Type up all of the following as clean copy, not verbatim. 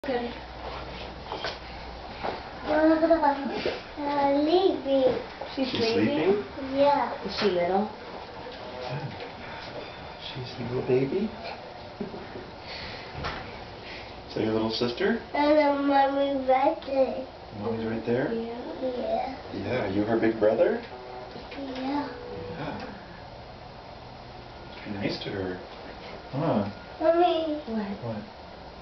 Okay. Sleeping. She's She's sleeping? sleeping? Yeah. Is she little? Yeah. She's the little baby? Is that your little sister? And then mommy right there. Mommy's right there? Yeah. Yeah. Yeah, you her big brother? Yeah. Yeah. Be nice to her. Huh. Mommy. What? What?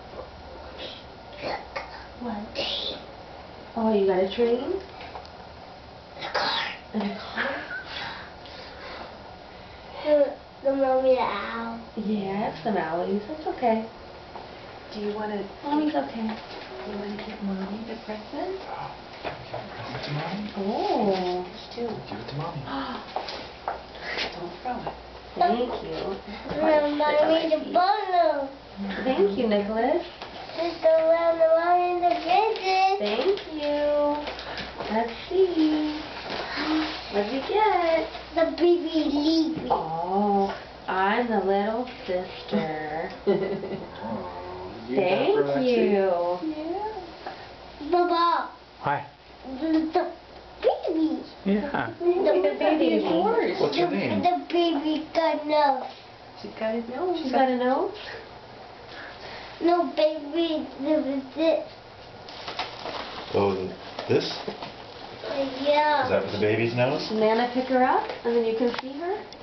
What? Oh, you got a train? The car. And a car? The mommy owl. Yeah, I have some owlies. It's okay. Do you want to? Mommy's okay. You want to give mommy the present? Oh, give it to mommy? Oh. Do. Give it to mommy. Don't throw it. Thank you. And mommy the bottle. Thank you, Nicholas. Just around the mommy the visit. Thank you. Let's see. What did you get? The baby leaving. Oh, I'm the little sister. Oh, Thank you. Yeah. Baba. Hi. The baby. Yeah. The baby. What's her name? The baby got nose. She's got a nose. She's got a nose? No baby, this. Oh, this? Yeah. Is that for the baby's nose? Nana pick her up and then you can see her?